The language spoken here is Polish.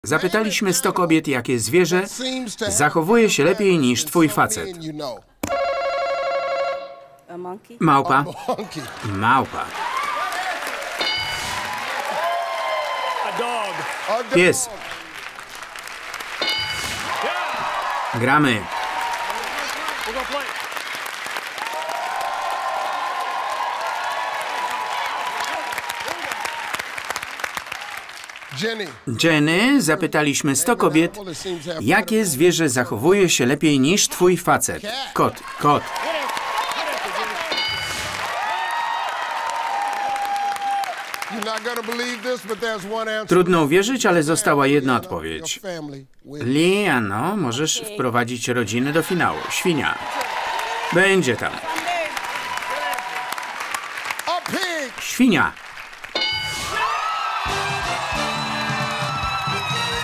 Zapytaliśmy 100 kobiet, jakie zwierzę zachowuje się lepiej niż twój facet. Małpa. Małpa. Pies. Gramy. Jenny, zapytaliśmy 100 kobiet, jakie zwierzę zachowuje się lepiej niż twój facet. Kot, kot. Trudno uwierzyć, ale została jedna odpowiedź. Liano, możesz wprowadzić rodzinę do finału. Świnia. Będzie tam. Świnia.